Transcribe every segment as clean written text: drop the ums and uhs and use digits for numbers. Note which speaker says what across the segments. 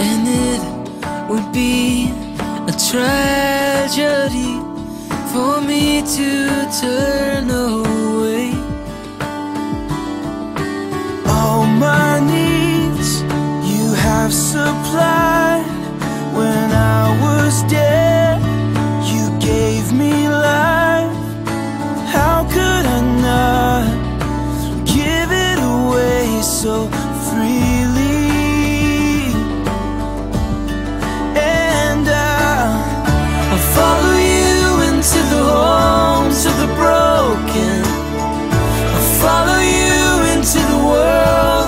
Speaker 1: and it would be a tragedy for me to turn away.
Speaker 2: All my needs you have supplied. When I was dead, you gave me life. How could I not give it away so freely? And I'll follow you into the homes of the broken. I'll follow you into the world.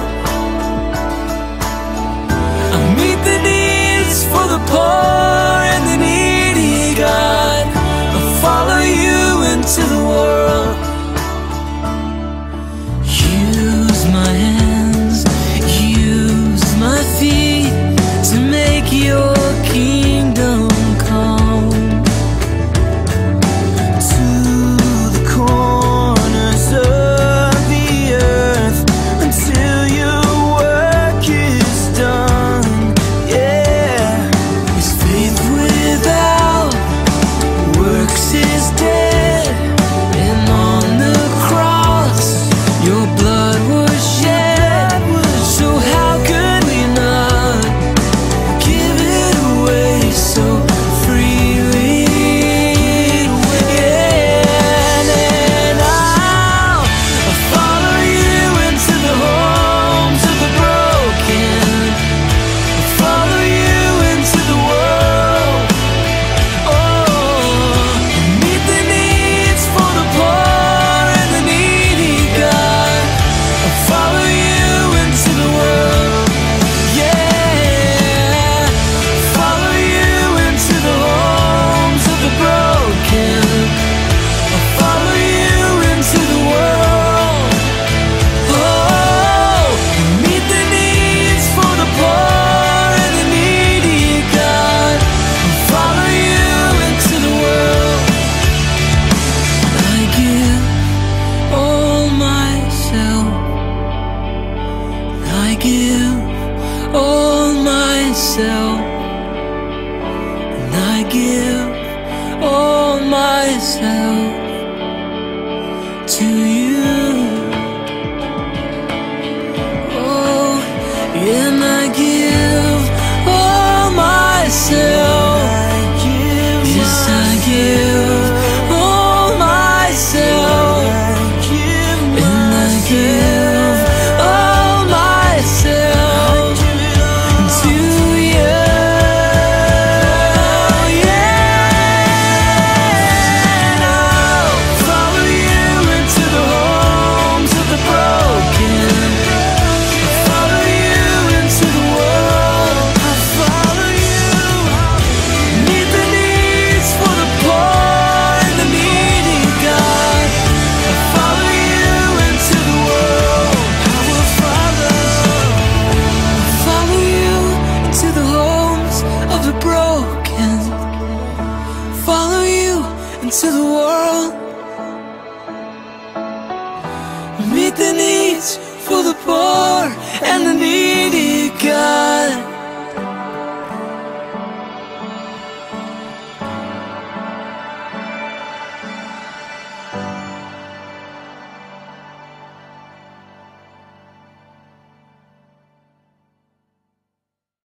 Speaker 2: I'll meet the needs for the poor and the needy, God. I'll follow you into the world. Use my hands, use my feet to make your kingdom come to the corners of the earth until your work is done. Yeah, 'cause faith without works is dead, and on the cross your blood was shed. So how could we not give it away so freely? Yeah, and I'll follow you into the homes of the broken. I'll follow you into the world. Oh, meet the needs for the poor and the needy, God. I'll follow you into the world. Yeah, follow you into the homes of the broken. I'll follow you into the world. Oh, meet the needs for the poor and the needy, God. I'll follow you into the world. I give all myself. I give all myself. And I give all myself to you. Oh, and I give all myself. Yes, I give all myself. And I give all myself to you. Yeah, and I'll follow you into the homes of the broken. I'll follow you into the world. I'll follow you. Meet the needs for the poor and the needy, God. I'll follow you into the world. I will follow you into the homes of the broken. Follow you into the world. Meet the needs for the poor and the needy, God.